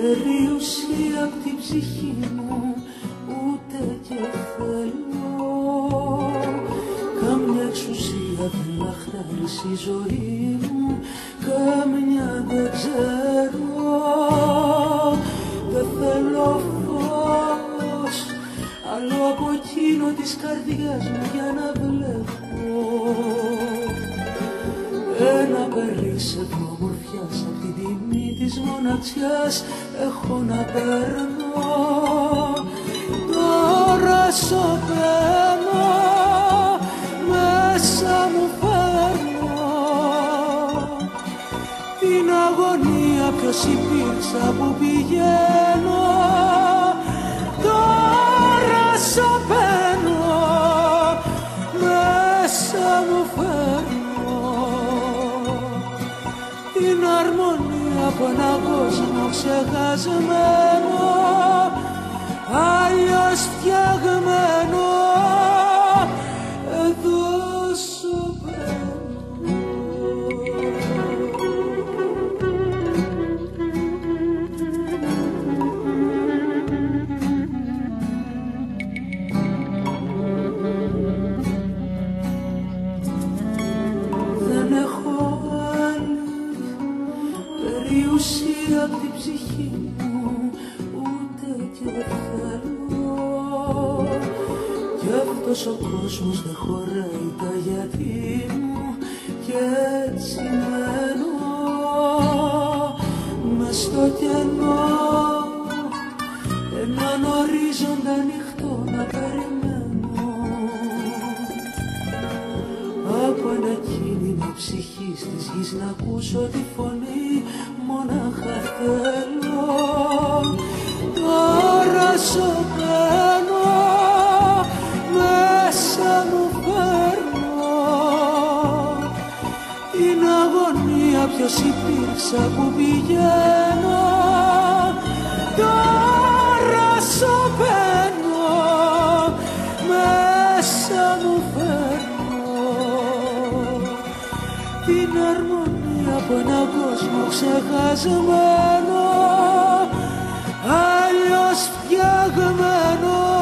περιουσία απ' την ψυχή μου ούτε και θέλω. Καμιά εξουσία δεν λαχτάρισε η ζωή μου, καμιά δεν ξέρω. Δεν θέλω φως άλλο από εκείνο της καρδιάς μου για να βλέπω. Ένα περίσσευμα ομορφιάς απ' την τιμή της μοναξιάς έχω να παίρνω. Τώρα σωπαίνω, μέσα μου φέρνω την αγωνία, ποιος υπήρξα που πηγαίνω. Τώρα σωπαίνω, μέσα μου φέρνω την αρμονία από έναν κόσμο ξεχασμένο, αλλιώς φτιαγμένο. Εδώ σωπαίνω. Δεν έχω άλλη περιουσία απ' την ψυχή μου ούτε και θέλω. Κι αυτός ο κόσμος δεν χωράει τα γιατί μου κι έτσι μένω μες στο κενό, έναν ορίζοντα ανοιχτό να περιμένω. Από ένα κίνημα ψυχής της γης να ακούσω τη φωνή, μονάχα θέλω. Τώρα σωπαίνω, μέσα μου φέρνω την αγωνία, ποιος υπήρξα που πηγαίνω. Τώρα σωπαίνω, μέσα μου φέρνω την αρμονία από έναν κόσμο ξεχασμένο, αλλιώς φτιαγμένο.